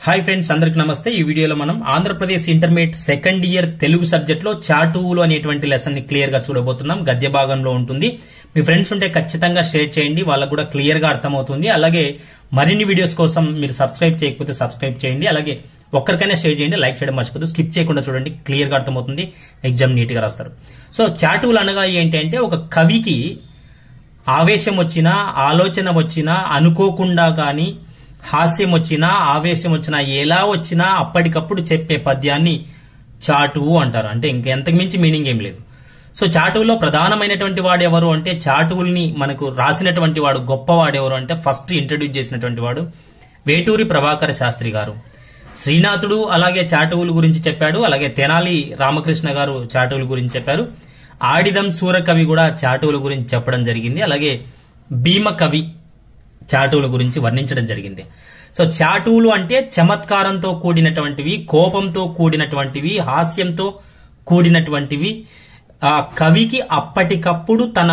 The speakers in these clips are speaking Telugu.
హాయ్ ఫ్రెండ్స్, అందరికి నమస్తే. ఈ వీడియోలో మనం Andhra Pradesh intermediate second year Telugu subject లో చాటువులు అనేటువంటి లెసన్ ని క్లియర్ గా చూడబోతున్నాం. గద్య భాగంలో ఉంటుంది. మీ ఫ్రెండ్స్ ఉంటే ఖచ్చితంగా షేర్ చేయండి, వాళ్ళకు కూడా క్లియర్ గా అర్థమవుతుంది. అలాగే మరిన్ని వీడియోస్ కోసం మీరు సబ్స్క్రైబ్ చేయకపోతే సబ్స్క్రైబ్ చేయండి. అలాగే ఒక్కరికైనా షేర్ చేయండి, లైక్ చేయడం మర్చిపోదు. స్కిప్ చేయకుండా చూడండి, క్లియర్ గా అర్థమవుతుంది. ఎగ్జామ్ నీట్ గా రాస్తారు. సో చాటువులు అనగా ఏంటంటే, ఒక కవికి ఆవేశం వచ్చినా, ఆలోచన వచ్చినా, అనుకోకుండా కానీ హాస్యం వచ్చినా, ఆవేశం వచ్చినా, ఎలా వచ్చినా అప్పటికప్పుడు చెప్పే పద్యాన్ని చాటువు అంటారు. అంటే ఇంకెంతకు మించి మీనింగ్ ఏం లేదు. సో చాటువులో ప్రధానమైనటువంటి వాడు ఎవరు అంటే, చాటువుల్ని మనకు రాసినటువంటి వాడు గొప్పవాడు ఎవరు అంటే, ఫస్ట్ ఇంట్రడ్యూస్ చేసినటువంటి వాడు వేటూరి ప్రభాకర శాస్త్రి గారు. శ్రీనాథుడు అలాగే చాటువుల గురించి చెప్పాడు. అలాగే తెనాలి రామకృష్ణ గారు చాటువుల గురించి చెప్పారు. ఆడిదం సూరకవి కూడా చాటువుల గురించి చెప్పడం జరిగింది. అలాగే భీమ కవి చాటువుల గురించి వర్ణించడం జరిగింది. సో చాటువులు అంటే చమత్కారంతో కూడినటువంటివి, కోపంతో కూడినటువంటివి, హాస్యంతో కూడినటువంటివి. ఆ కవికి అప్పటికప్పుడు తన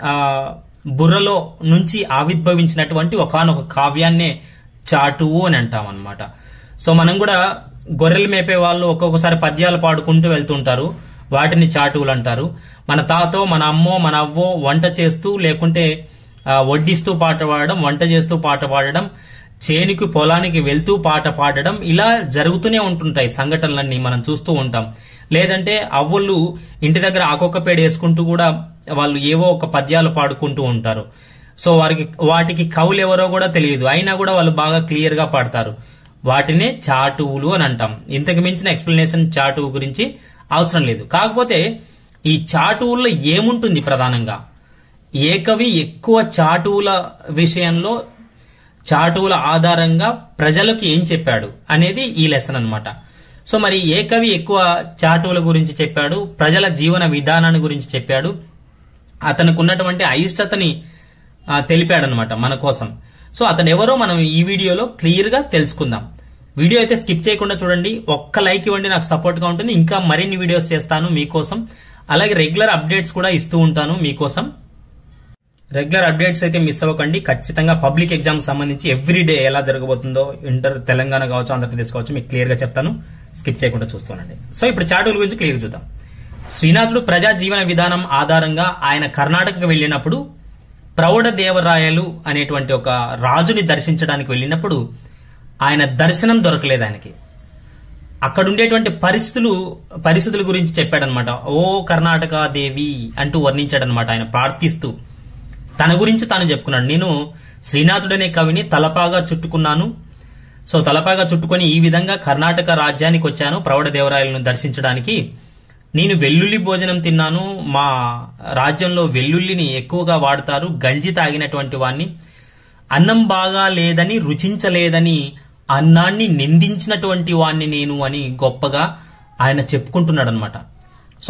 బుర్రలో నుంచి ఆవిర్భవించినటువంటి ఒకానొక కావ్యాన్నే చాటువు అని అంటాం అన్నమాట. సో మనం కూడా గొర్రెలు మేపే వాళ్ళు ఒక్కొక్కసారి పద్యాలు పాడుకుంటూ వెళ్తుంటారు, వాటిని చాటువులు అంటారు. మన తాతో, మన అమ్మో, మన అవ్వో వంట చేస్తూ లేకుంటే వడ్డిస్తూ పాట పాడడం, వంట చేస్తూ పాట పాడడం, చేనికి పొలానికి వెళ్తూ పాట పాడడం, ఇలా జరుగుతూనే ఉంటుంటాయి సంఘటనలన్నీ మనం చూస్తూ ఉంటాం. లేదంటే అవ్వళ్ళు ఇంటి దగ్గర ఆకొక్క పేడ వేసుకుంటూ కూడా వాళ్ళు ఏవో ఒక పద్యాలు పాడుకుంటూ ఉంటారు. సో వాటికి కవులు ఎవరో కూడా తెలియదు, అయినా కూడా వాళ్ళు బాగా క్లియర్ గా పాడతారు. వాటినే చాటువులు అని అంటాం. ఇంతకు మించిన ఎక్స్ప్లెనేషన్ చాటువు గురించి అవసరం లేదు. కాకపోతే ఈ చాటువుల్లో ఏముంటుంది ప్రధానంగా, ఏ కవి ఎక్కువ చాటువుల విషయంలో, చాటువుల ఆధారంగా ప్రజలకు ఏం చెప్పాడు అనేది ఈ లెసన్ అన్నమాట. సో మరి ఏ కవి ఎక్కువ చాటువుల గురించి చెప్పాడు, ప్రజల జీవన విధానాన్ని గురించి చెప్పాడు, అతనికి ఉన్నటువంటి అయిష్టతని తెలిపాడనమాట మన కోసం. సో అతను ఎవరో మనం ఈ వీడియోలో క్లియర్ గా తెలుసుకుందాం. వీడియో అయితే స్కిప్ చేయకుండా చూడండి. ఒక్క లైక్ ఇవ్వండి, నాకు సపోర్ట్ గా ఉంటుంది. ఇంకా మరిన్ని వీడియోస్ చేస్తాను మీకోసం. అలాగే రెగ్యులర్ అప్డేట్స్ కూడా ఇస్తూ ఉంటాను మీకోసం. రెగ్యులర్ అప్డేట్స్ అయితే మిస్ అవ్వకండి. ఖచ్చితంగా పబ్లిక్ ఎగ్జామ్ సంబంధించి ఎవ్రీడే ఎలా జరగబోతుందో, ఇంటర్ తెలంగాణ కావచ్చు, ఆంధ్రప్రదేశ్ కావచ్చు, మీకు క్లియర్ గా చెప్తాను. స్కిప్ చేయకుండా చూస్తానండి. సో ఇప్పుడు చాటువుల గురించి క్లియర్ చూద్దాం. శ్రీనాథుడు ప్రజా జీవన విధానం ఆధారంగా ఆయన కర్ణాటకకు వెళ్ళినప్పుడు, ప్రౌఢదేవరాయలు అనేటువంటి ఒక రాజుని దర్శించడానికి వెళ్ళినప్పుడు ఆయన దర్శనం దొరకలేదు ఆయనకి. అక్కడ ఉండేటువంటి పరిస్థితుల గురించి చెప్పాడనమాట. ఓ కర్ణాటక దేవి అంటూ వర్ణించాడనమాట. ఆయన ప్రార్థిస్తూ తన గురించి తాను చెప్పుకున్నాడు. నేను శ్రీనాథుడనే కవిని తలపాగా చుట్టుకున్నాను. సో తలపాగా చుట్టుకొని ఈ విధంగా కర్ణాటక రాజ్యానికి వచ్చాను ప్రౌఢదేవరాయలను దర్శించడానికి. నేను వెల్లుల్లి భోజనం తిన్నాను. మా రాజ్యంలో వెల్లుల్లిని ఎక్కువగా వాడతారు. గంజి తాగినటువంటి వాణ్ణి. అన్నం బాగా లేదని, రుచించలేదని అన్నాన్ని నిందించినటువంటి వాణ్ణి నేను అని గొప్పగా ఆయన చెప్పుకుంటున్నాడు అనమాట. సో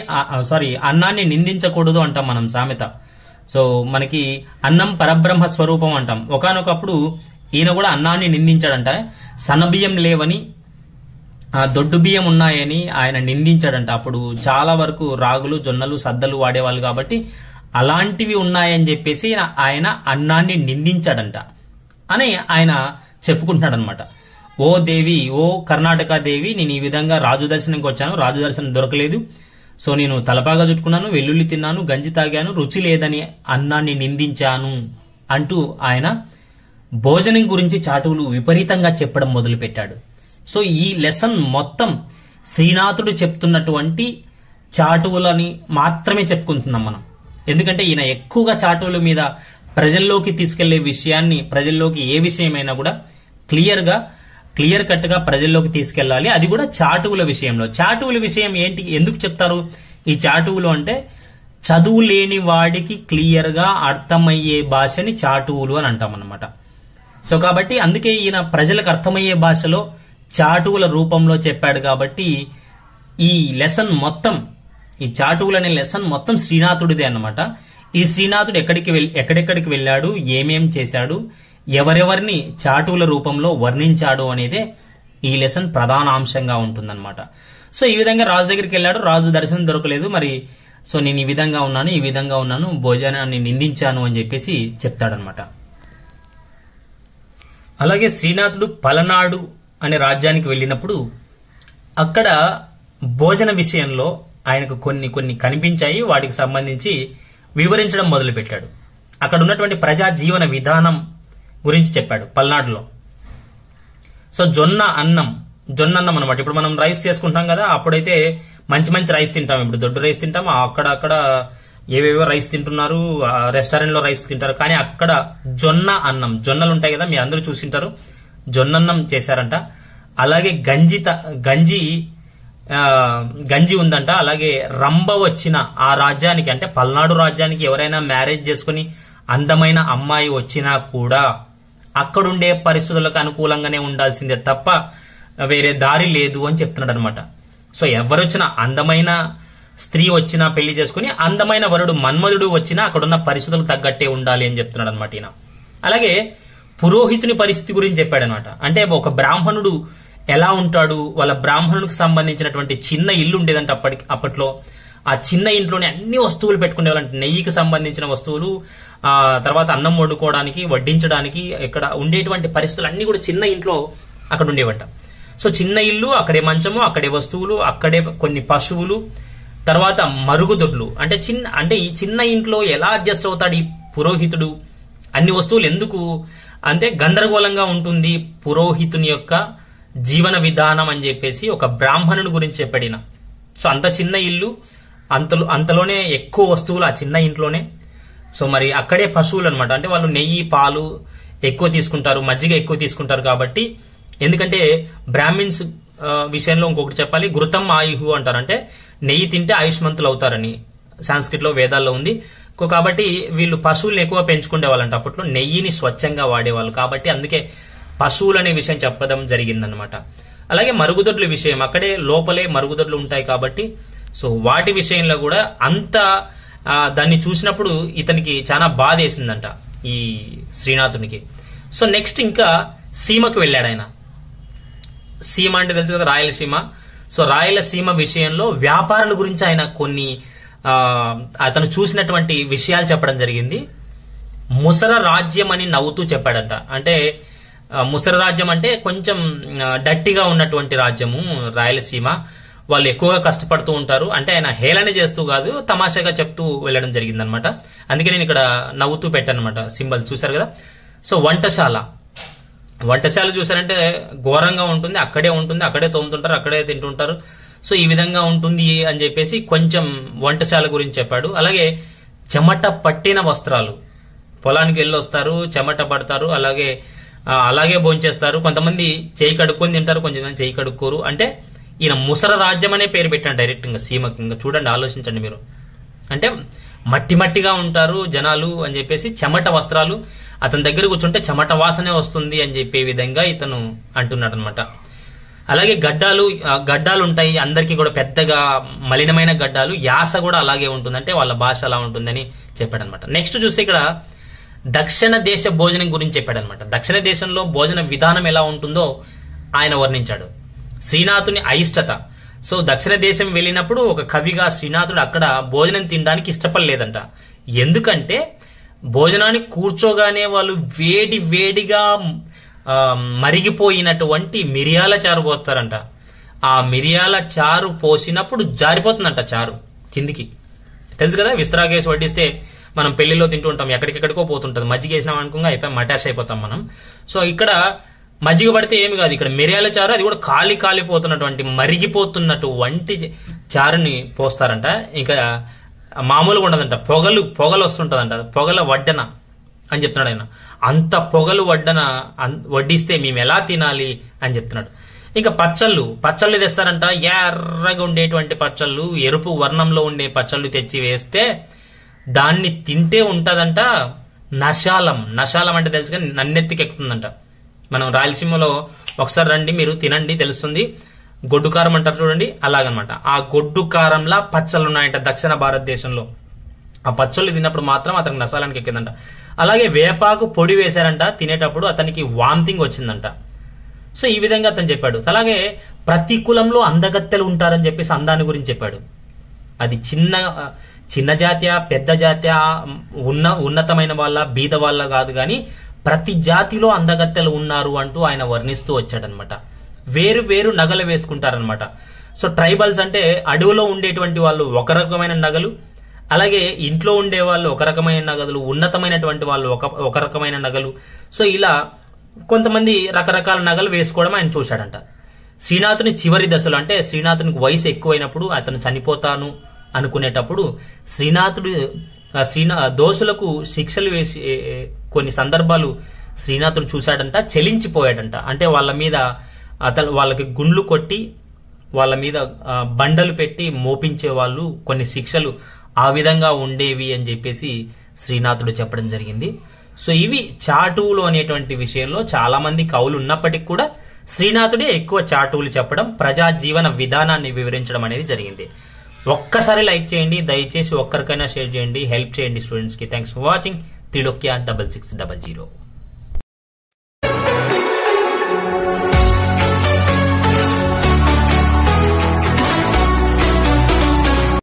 అన్నాన్ని నిందించకూడదు అంటాం మనం సామెత. సో మనకి అన్నం పరబ్రహ్మ స్వరూపం అంటాం. ఒకానొకప్పుడు ఈయన కూడా అన్నాన్ని నిందించాడంట. సన్నబియ్యం లేవని, దొడ్డు బియ్యం ఉన్నాయని ఆయన నిందించాడంట. అప్పుడు చాలా వరకు రాగులు, జొన్నలు, సద్దలు వాడేవాళ్ళు కాబట్టి అలాంటివి ఉన్నాయని చెప్పేసి ఆయన అన్నాన్ని నిందించాడంట అని ఆయన చెప్పుకుంటున్నాడు అనమాట. ఓ దేవి, ఓ కర్ణాటక దేవి, నేను ఈ విధంగా రాజు దర్శనంకి వచ్చాను, రాజు దర్శనం దొరకలేదు. సో నేను తలపాగా చుట్టుకున్నాను, వెల్లుల్లి తిన్నాను, గంజి తాగాను, రుచి లేదని అన్నాన్ని నిందించాను అంటూ ఆయన భోజనం గురించి చాటువులు విపరీతంగా చెప్పడం మొదలుపెట్టాడు. సో ఈ లెసన్ మొత్తం శ్రీనాథుడు చెప్తున్నటువంటి చాటువులని మాత్రమే చెప్పుకుంటున్నాం మనం. ఎందుకంటే ఈయన ఎక్కువగా చాటువుల మీద ప్రజల్లోకి తీసుకెళ్లే విషయాన్ని, ప్రజల్లోకి ఏ విషయమైనా కూడా క్లియర్ కట్ గా ప్రజల్లోకి తీసుకెళ్లాలి. అది కూడా చాటువుల విషయంలో. చాటువుల విషయం ఏంటి, ఎందుకు చెప్తారు ఈ చాటువులు అంటే, చదువు లేని వాడికి క్లియర్ గా అర్థమయ్యే భాషని చాటువులు అని అంటాం అన్నమాట. సో కాబట్టి అందుకే ఈయన ప్రజలకు అర్థమయ్యే భాషలో చాటువుల రూపంలో చెప్పాడు. కాబట్టి ఈ లెసన్ మొత్తం, ఈ చాటువులు అనే లెసన్ మొత్తం శ్రీనాథుడిదే అన్నమాట. ఈ శ్రీనాథుడు ఎక్కడెక్కడికి వెళ్ళాడు, ఏమేం చేశాడు, ఎవరెవరిని చాటువుల రూపంలో వర్ణించాడు అనేదే ఈ లెసన్ ప్రధాన అంశంగా ఉంటుందన్నమాట. సో ఈ విధంగా రాజు దగ్గరికి వెళ్ళాడు, రాజు దర్శనం దొరకలేదు. మరి సో నేను ఈ విధంగా ఉన్నాను, భోజనాన్ని నిందించాను అని చెప్పేసి చెప్తాడనమాట. అలాగే శ్రీనాథుడు పలనాడు అనే రాజ్యానికి వెళ్ళినప్పుడు అక్కడ భోజన విషయంలో ఆయనకు కొన్ని కనిపించాయి. వాటికి సంబంధించి వివరించడం మొదలుపెట్టాడు. అక్కడ ఉన్నటువంటి ప్రజా జీవన విధానం గురించి చెప్పాడు పల్నాడులో. సో జొన్న అన్నం అనమాట. ఇప్పుడు మనం రైస్ చేసుకుంటాం కదా, అప్పుడైతే మంచి రైస్ తింటాం. ఇప్పుడు దొడ్డు రైస్ తింటాం, అక్కడ ఏవేవో రైస్ తింటున్నారు, రెస్టారెంట్ లో రైస్ తింటారు. కానీ అక్కడ జొన్న అన్నం, జొన్నలు ఉంటాయి కదా, మీరు అందరూ చూసింటారు, జొన్నన్నం చేశారంట. అలాగే గంజి ఉందంట. అలాగే రంభ వచ్చిన ఆ రాజ్యానికి, అంటే పల్నాడు రాజ్యానికి ఎవరైనా మ్యారేజ్ చేసుకుని అందమైన అమ్మాయి వచ్చినా కూడా అక్కడుండే పరిస్థితులకు అనుకూలంగానే ఉండాల్సిందే తప్ప వేరే దారి లేదు అని చెప్తున్నాడు అనమాట. సో ఎవరొచ్చినా, అందమైన స్త్రీ వచ్చినా పెళ్లి చేసుకుని, అందమైన వరుడు మన్మధుడు వచ్చినా అక్కడున్న పరిస్థితులకు తగ్గట్టే ఉండాలి అని చెప్తున్నాడు అనమాట ఈయన. అలాగే పురోహితుని పరిస్థితి గురించి చెప్పాడు అనమాట. అంటే ఒక బ్రాహ్మణుడు ఎలా ఉంటాడు, వాళ్ళ బ్రాహ్మణుడికి సంబంధించినటువంటి చిన్న ఇల్లు ఉండేదంటే అప్పట్లో. ఆ చిన్న ఇంట్లోనే అన్ని వస్తువులు పెట్టుకునేవాళ్ళంటే, నెయ్యికి సంబంధించిన వస్తువులు, తర్వాత అన్నం వండుకోవడానికి, వడ్డించడానికి, ఇక్కడ ఉండేటువంటి పరిస్థితులు అన్ని కూడా చిన్న ఇంట్లో అక్కడ ఉండేవంట. సో చిన్న ఇల్లు, అక్కడే మంచము, అక్కడే వస్తువులు, అక్కడే కొన్ని పశువులు, తర్వాత మరుగుదొడ్లు. అంటే ఈ చిన్న ఇంట్లో ఎలా అడ్జస్ట్ అవుతాడు ఈ పురోహితుడు, అన్ని వస్తువులు ఎందుకు అంటే గందరగోళంగా ఉంటుంది పురోహితుని యొక్క జీవన విధానం అని చెప్పేసి ఒక బ్రాహ్మణుని గురించి చెప్పాడిన. సో అంత చిన్న ఇల్లు, అంతలోనే ఎక్కువ వస్తువులు ఆ చిన్న ఇంట్లోనే. సో మరి అక్కడే పశువులు అనమాట. అంటే వాళ్ళు నెయ్యి, పాలు ఎక్కువ తీసుకుంటారు, మజ్జిగ ఎక్కువ తీసుకుంటారు కాబట్టి. ఎందుకంటే బ్రాహ్మిన్స్ విషయంలో ఇంకొకటి చెప్పాలి, ఘృతం ఆయుహు అంటారు. అంటే నెయ్యి తింటే ఆయుష్మంతులు అవుతారని సాంస్క్రిట్ లో వేదాల్లో ఉంది. కాబట్టి వీళ్ళు పశువులను ఎక్కువ పెంచుకునే వాళ్ళంట. అప్పట్లో నెయ్యిని స్వచ్ఛంగా వాడేవాళ్ళు కాబట్టి అందుకే పశువులు అనే విషయం చెప్పడం జరిగిందనమాట. అలాగే మరుగుదొడ్ల విషయం, అక్కడే లోపలే మరుగుదొడ్లు ఉంటాయి కాబట్టి సో వాటి విషయంలో కూడా అంత దాన్ని చూసినప్పుడు ఇతనికి చాలా బాధ వేసిందంట ఈ శ్రీనాథునికి. సో నెక్స్ట్ ఇంకా సీమకు వెళ్ళాడు ఆయన. సీమ అంటే తెలుసు కదా, రాయలసీమ. సో రాయలసీమ విషయంలో వ్యాపారుల గురించి ఆయన కొన్ని అతను చూసినటువంటి విషయాలు చెప్పడం జరిగింది. ముసర రాజ్యం అని నవ్వుతూ చెప్పాడంట. అంటే ముసర రాజ్యం అంటే కొంచెం డట్టిగా ఉన్నటువంటి రాజ్యము రాయలసీమ. వాళ్ళు ఎక్కువగా కష్టపడుతూ ఉంటారు. అంటే ఆయన హేళన చేస్తూ కాదు, తమాషాగా చెప్తూ వెళ్ళడం జరిగిందనమాట. అందుకే నేను ఇక్కడ నవ్వుతూ పెట్టాను అనమాట సింబల్, చూసారు కదా. సో వంటశాల చూసారంటే ఘోరంగా ఉంటుంది, అక్కడే తోముతుంటారు, అక్కడే తింటుంటారు. సో ఈ విధంగా ఉంటుంది అని చెప్పేసి కొంచెం వంటశాల గురించి చెప్పాడు. అలాగే చెమట పట్టిన వస్త్రాలు, పొలానికి వెళ్ళి వస్తారు, చెమట పడతారు, అలాగే భోంచేస్తారు. కొంతమంది చేయి కడుక్కొని తింటారు, కొంతమంది చేయి కడుక్కోరు. అంటే ఈయన ముసర రాజ్యం అనే పేరు పెట్టాడు డైరెక్ట్ గా సీమకి. ఇంకా చూడండి, ఆలోచించండి మీరు. అంటే మట్టిగా ఉంటారు జనాలు అని చెప్పేసి, చెమట వస్త్రాలు, అతని దగ్గర కూర్చుంటే చెమట వాసనే వస్తుంది అని చెప్పే విధంగా ఇతను అంటున్నాడు అనమాట. అలాగే గడ్డాలు ఉంటాయి అందరికీ కూడా, పెద్దగా మలినమైన గడ్డాలు, యాస కూడా అలాగే ఉంటుంది, అంటే వాళ్ళ భాష అలా ఉంటుందని చెప్పాడనమాట. నెక్స్ట్ చూస్తే ఇక్కడ దక్షిణ దేశ భోజనం గురించి చెప్పాడనమాట. దక్షిణ దేశంలో భోజన విధానం ఎలా ఉంటుందో ఆయన వర్ణించాడు. శ్రీనాథుని అయిష్టత. సో దక్షిణ దేశం వెళ్ళినప్పుడు ఒక కవిగా శ్రీనాథుడు అక్కడ భోజనం తినడానికి ఇష్టపడలేదంట. ఎందుకంటే భోజనానికి కూర్చోగానే వాళ్ళు వేడిగా మరిగిపోయినటువంటి మిరియాల చారు పోస్తారంట. ఆ మిరియాల చారు పోసినప్పుడు జారిపోతుందంట చారు కిందికి. తెలుసు కదా, విస్తరాగేసి వడ్డిస్తే మనం పెళ్లిలో తింటూ ఉంటాం, ఎక్కడికెక్కడికో పోతుంటది. మజ్జిగ వేసినాం అనుకోగా అయిపోయి మటాష్ అయిపోతాం మనం. సో ఇక్కడ మజ్జిగ పడితే ఏమి కాదు, ఇక్కడ మిరియాల చారు, అది కూడా కాలిపోతున్నటువంటి మరిగిపోతున్నటువంటి చారుని పోస్తారంట. ఇంకా మామూలుగా ఉండదంట, పొగలు వస్తుంటదంట, పొగల వడ్డన అని చెప్తున్నాడు ఆయన. అంత పొగలు వడ్డిస్తే మేము ఎలా తినాలి అని చెప్తున్నాడు. ఇంకా పచ్చళ్ళు తెస్తారంట. ఎర్రగా ఉండేటువంటి పచ్చళ్ళు, ఎరుపు వర్ణంలో ఉండే పచ్చళ్ళు తెచ్చి వేస్తే దాన్ని తింటే ఉంటదంట నశాలం అంటే తెలుసు కానీ నన్నెత్తికి ఎక్కుతుందంట. మనం రాయలసీమలో ఒకసారి రండి, మీరు తినండి, తెలుస్తుంది. గొడ్డు కారం అంటారు చూడండి, అలాగనమాట. ఆ గొడ్డు కారంలా పచ్చళ్ళు ఉన్నాయంట దక్షిణ భారతదేశంలో. ఆ పచ్చళ్ళు తిన్నప్పుడు మాత్రం అతనికి నశాలానికి ఎక్కిందంట. అలాగే వేపాకు పొడి వేశారంట, తినేటప్పుడు అతనికి వామిటింగ్ వచ్చిందంట. సో ఈ విధంగా అతను చెప్పాడు. అలాగే ప్రతి కులంలో అందగత్తెలు ఉంటారని చెప్పేసి అందాన్ని గురించి చెప్పాడు. అది చిన్న జాత్య, పెద్ద జాత్య, ఉన్నతమైన వాళ్ళ, బీద వాళ్ళ కాదు, కానీ ప్రతి జాతిలో అందగత్తెలు ఉన్నారు అంటూ ఆయన వర్ణిస్తూ వచ్చాడనమాట. వేరు వేరు నగలు వేసుకుంటారనమాట. సో ట్రైబల్స్ అంటే అడవిలో ఉండేటువంటి వాళ్ళు ఒక రకమైన నగలు, అలాగే ఇంట్లో ఉండే వాళ్ళు ఒక రకమైన నగలు, ఉన్నతమైనటువంటి వాళ్ళు ఒక రకమైన నగలు. సో ఇలా కొంతమంది రకరకాల నగలు వేసుకోవడం ఆయన చూశాడంట. శ్రీనాథుని చివరి దశలో అంటే శ్రీనాథునికి వయసు ఎక్కువైనప్పుడు, అతను చనిపోతాను అనుకునేటప్పుడు దోషులకు శిక్షలు వేసి కొన్ని సందర్భాలు శ్రీనాథుడు చూశాడంట, చెలించిపోయాడంట. అంటే వాళ్ళ మీద వాళ్ళకి గుండ్లు కొట్టి వాళ్ళ మీద బండలు పెట్టి మోపించే వాళ్ళు, కొన్ని శిక్షలు ఆ విధంగా ఉండేవి అని చెప్పేసి శ్రీనాథుడు చెప్పడం జరిగింది. సో ఇవి చాటువులు అనేటువంటి విషయంలో చాలా మంది కవులు ఉన్నప్పటికీ కూడా శ్రీనాథుడే ఎక్కువ చాటువులు చెప్పడం, ప్రజా జీవన విధానాన్ని వివరించడం అనేది జరిగింది. ఒక్కసారి లైక్ చేయండి, దయచేసి ఒక్కరికైనా షేర్ చేయండి, హెల్ప్ చేయండి స్టూడెంట్స్ కి. Thanks for watching. త్రిలోక్య 6600.